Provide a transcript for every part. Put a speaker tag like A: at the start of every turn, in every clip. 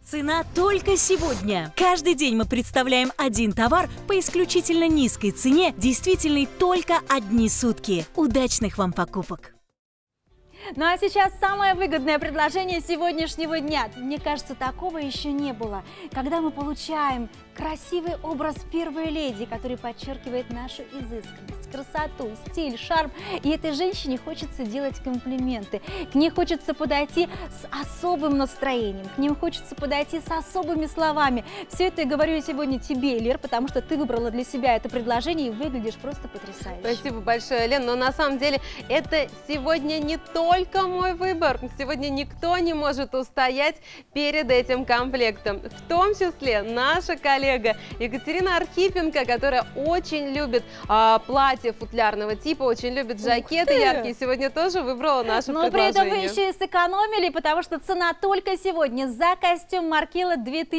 A: Цена только сегодня. Каждый день мы представляем один товар по исключительно низкой цене, действительной только одни сутки. Удачных вам покупок!
B: Ну а сейчас самое выгодное предложение сегодняшнего дня. Мне кажется, такого еще не было. Когда мы получаем красивый образ первой леди, который подчеркивает нашу изысканность, красоту, стиль, шарм. И этой женщине хочется делать комплименты. К ней хочется подойти с особым настроением. К ним хочется подойти с особыми словами. Все это я говорю сегодня тебе, Лер, потому что ты выбрала для себя это предложение и выглядишь просто потрясающе.
C: Спасибо большое, Лен. Но на самом деле это сегодня не только мой выбор. Сегодня никто не может устоять перед этим комплектом. В том числе наша коллега Екатерина Архипенко, которая очень любит платье футлярного типа, очень любит жакеты яркие. Сегодня тоже выбрала наше предложение.
B: Но при этом вы еще и сэкономили, потому что цена только сегодня за костюм Маркела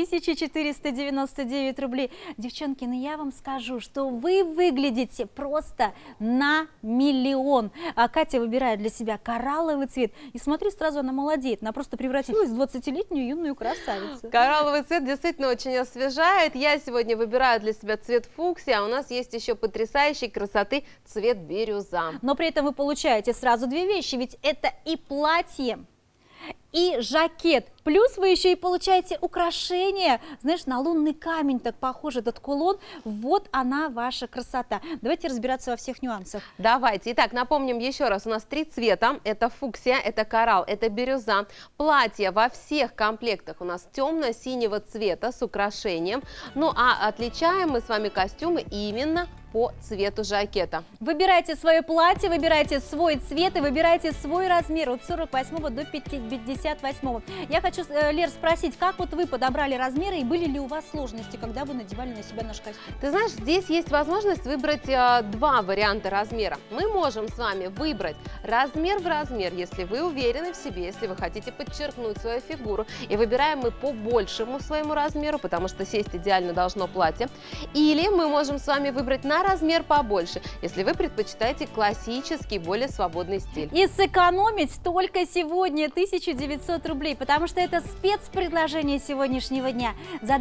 B: 2499 рублей. Девчонки, ну я вам скажу, что вы выглядите просто на миллион. Катя выбирает для себя коралловый цвет. И смотри, сразу она молодеет. Она просто превратилась в 20-летнюю юную красавицу.
C: Коралловый цвет действительно очень освежает. Я сегодня выбираю для себя цвет фуксия, а у нас есть еще потрясающей красоты цвет бирюза.
B: Но при этом вы получаете сразу две вещи, ведь это и платье, и жакет. Плюс вы еще и получаете украшение, знаешь, на лунный камень так похож этот кулон. Вот она, ваша красота. Давайте разбираться во всех нюансах.
C: Давайте. Итак, напомним еще раз, у нас 3 цвета. Это фуксия, это коралл, это бирюза. Платье во всех комплектах у нас темно-синего цвета с украшением. Ну а отличаем мы с вами костюмы именно по цвету жакета.
B: Выбирайте свое платье, выбирайте свой цвет и выбирайте свой размер от 48 до 58. Я хочу, Лер, спросить, как вот вы подобрали размеры и были ли у вас сложности, когда вы надевали на себя наш костюм?
C: Ты знаешь, здесь есть возможность выбрать 2 варианта размера. Мы можем с вами выбрать размер в размер, если вы уверены в себе, если вы хотите подчеркнуть свою фигуру. И выбираем мы по большему своему размеру, потому что сесть идеально должно платье. Или мы можем с вами выбрать на размер побольше, если вы предпочитаете классический, более свободный стиль.
B: И сэкономить только сегодня 1900 рублей, потому что это спецпредложение сегодняшнего дня. За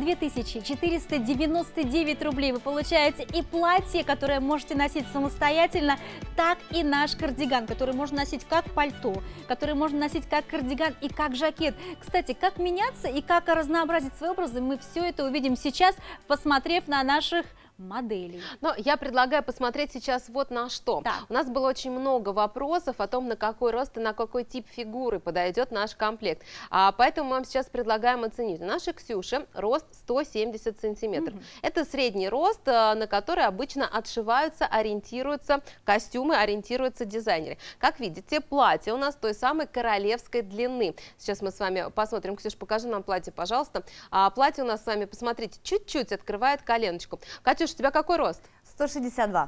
B: 2499 рублей вы получаете и платье, которое можете носить самостоятельно, так и наш кардиган, который можно носить как пальто, который можно носить как кардиган и как жакет. Кстати, как меняться и как разнообразить свои образы, мы все это увидим сейчас, посмотрев на наших моделей.
C: Но я предлагаю посмотреть сейчас вот на что. Да. У нас было очень много вопросов о том, на какой рост и на какой тип фигуры подойдет наш комплект. Поэтому мы вам сейчас предлагаем оценить. У нашей Ксюши рост 170 сантиметров. Это средний рост, на который обычно отшиваются, ориентируются костюмы, ориентируются дизайнеры. Как видите, платье у нас той самой королевской длины. Сейчас мы с вами посмотрим. Ксюш, покажи нам платье, пожалуйста. Платье у нас с вами, посмотрите, чуть-чуть открывает коленочку. Катюш, у тебя какой рост?
D: 162.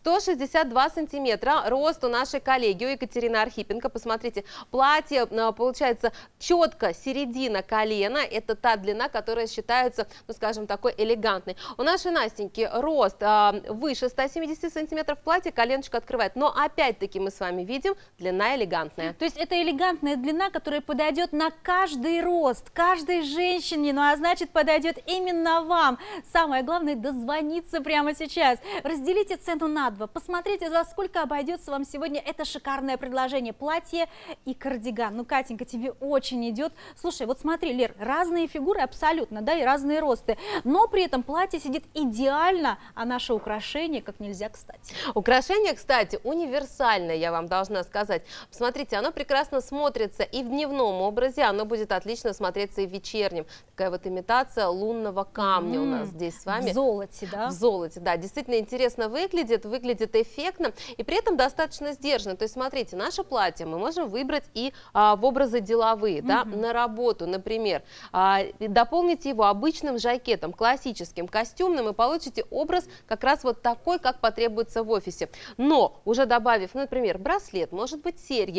C: 162 сантиметра рост у нашей коллеги, у Екатерины Архипенко. Посмотрите, платье получается четко середина колена. Это та длина, которая считается, ну скажем, такой элегантной. У нашей Настеньки рост выше 170 сантиметров, платье коленочку открывает. Но опять-таки мы с вами видим, длина элегантная.
B: То есть это элегантная длина, которая подойдет на каждый рост, каждой женщине. Ну а значит, подойдет именно вам. Самое главное, дозвониться прямо сейчас. Разделите цену на 2, посмотрите, за сколько обойдется вам сегодня это шикарное предложение. Платье и кардиган. Ну, Катенька, тебе очень идет. Слушай, вот смотри, Лер, разные фигуры абсолютно, да, и разные росты. Но при этом платье сидит идеально, а наше украшение как нельзя кстати.
C: Украшение, кстати, универсальное, я вам должна сказать. Посмотрите, оно прекрасно смотрится и в дневном образе, оно будет отлично смотреться и в вечернем. Такая вот имитация лунного камня у нас здесь с вами.
B: В золоте, да?
C: В золоте, да, действительно интересно выглядит эффектно и при этом достаточно сдержанно. То есть, смотрите, наше платье мы можем выбрать и в образы деловые, да, на работу, например. Дополните его обычным жакетом, классическим, костюмным, и получите образ как раз вот такой, как потребуется в офисе. Но уже добавив, например, браслет, может быть, серьги,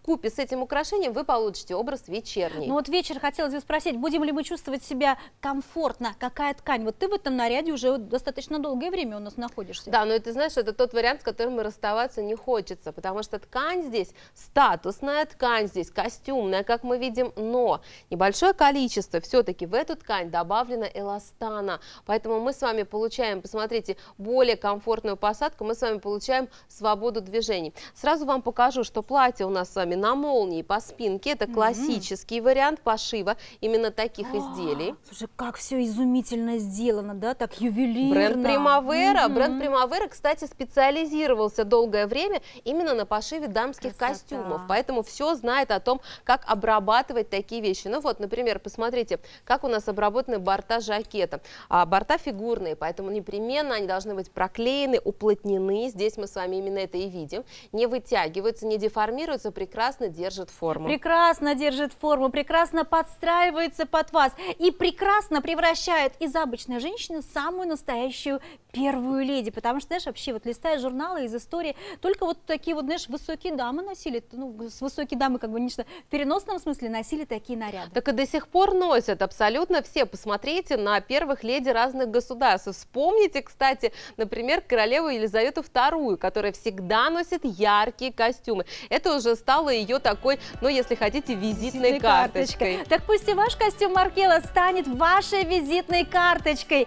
C: вкупе с этим украшением вы получите образ вечерний.
B: Ну вот вечер хотелось бы спросить, будем ли мы чувствовать себя комфортно, какая ткань? Вот ты в этом наряде уже достаточно долгое время у нас находишься.
C: Да, но ты знаешь, это тот вариант, с которым расставаться не хочется, потому что ткань здесь статусная, ткань здесь костюмная, как мы видим, но небольшое количество все-таки в эту ткань добавлено эластана, поэтому мы с вами получаем, посмотрите, более комфортную посадку, мы с вами получаем свободу движений. Сразу вам покажу, что платье у нас с вами на молнии по спинке, это классический вариант пошива именно таких изделий.
B: Слушай, как все изумительно сделано, да, так ювелирно.
C: Бренд Primavera, бренд Primavera, кстати, специализировался долгое время именно на пошиве дамских костюмов, поэтому все знает о том, как обрабатывать такие вещи. Ну вот, например, посмотрите, как у нас обработаны борта жакета. Борта фигурные, поэтому непременно они должны быть проклеены, уплотнены. Здесь мы с вами именно это и видим. Не вытягиваются, не деформируются, прекрасно держат форму.
B: Прекрасно держит форму, прекрасно подстраивается под вас и прекрасно превращает из обычной женщины самую настоящую первую леди. Потому что, знаешь, вообще вот листая журналы из истории, только вот такие вот, знаешь, высокие дамы носили, ну, высокие дамы, как бы, конечно, в переносном смысле носили такие наряды.
C: Так и до сих пор носят абсолютно все. Посмотрите на первых леди разных государств. Вспомните, кстати, например, королеву Елизавету II, которая всегда носит яркие костюмы. Это уже стало ее такой, ну, если хотите, визитной карточкой.
B: Так пусть и ваш костюм Маркелла станет вашей визитной карточкой.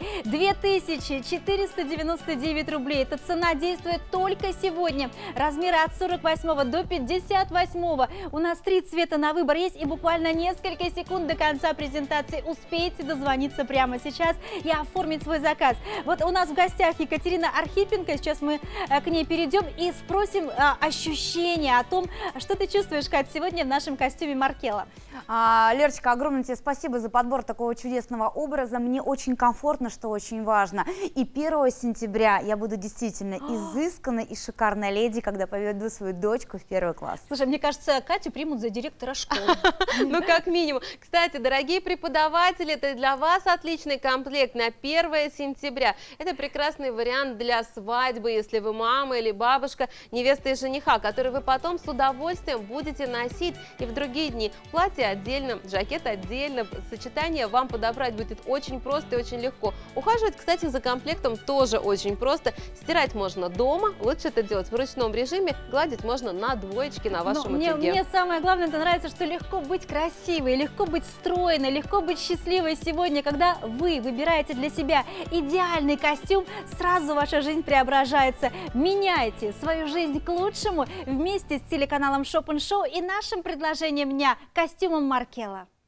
B: 2499 рублей. Эта цена действует только сегодня. Размеры от 48 до 58. У нас 3 цвета на выбор есть, и буквально несколько секунд до конца презентации успейте дозвониться прямо сейчас и оформить свой заказ. Вот у нас в гостях Екатерина Архипенко. Сейчас мы к ней перейдем и спросим ощущения о том, что ты чувствуешь, Кать, сегодня в нашем костюме Маркелла.
D: Лерочка, огромное тебе спасибо за подбор такого чудесного образа. Мне очень комфортно, что очень важно. И 1 сентября я буду действительно изысканной и шикарной леди, когда поведу свою дочку в 1 класс.
B: Слушай, мне кажется, Катю примут за директора школы.
C: Ну, как минимум. Кстати, дорогие преподаватели, это для вас отличный комплект на 1 сентября. Это прекрасный вариант для свадьбы, если вы мама или бабушка, невеста и жениха, который вы потом с удовольствием будете носить и в другие дни. Платье отдельно, жакет отдельно, сочетание вам подобрать будет очень просто и очень легко. Ухаживать, кстати, за комплектом тоже очень просто. Стирать можно дома, лучше это делать в ручном режиме, гладить можно на двоечке на вашем утюге.
B: Мне самое главное, это нравится, что легко быть красивой, легко быть стройной, легко быть счастливой сегодня, когда вы выбираете для себя идеальный костюм, сразу ваша жизнь преображается. Меняйте свою жизнь к лучшему вместе с телеканалом Шоп & Шоу и нашим предложением дня – костюмом Маркелла.